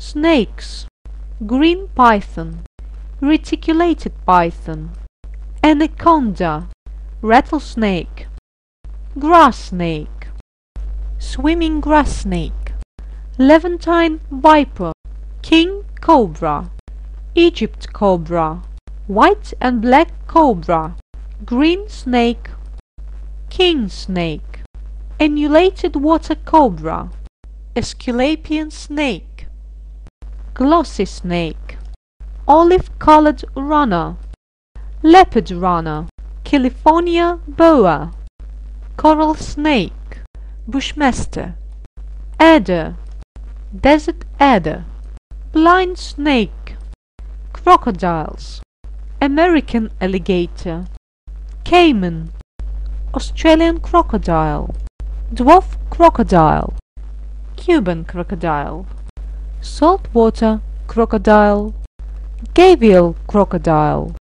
snakes, green python, reticulated python, anaconda, rattlesnake, grass snake, swimming grass snake, levantine viper, king cobra, Egypt cobra, white and black cobra, green snake, king snake, annulated water cobra, Aesculapian snake, glossy snake, olive-colored runner, leopard runner, California boa, coral snake, bushmaster, adder, desert adder, blind snake, crocodiles, American alligator, caiman, Australian crocodile, dwarf crocodile, Cuban crocodile, saltwater crocodile, gavial crocodile.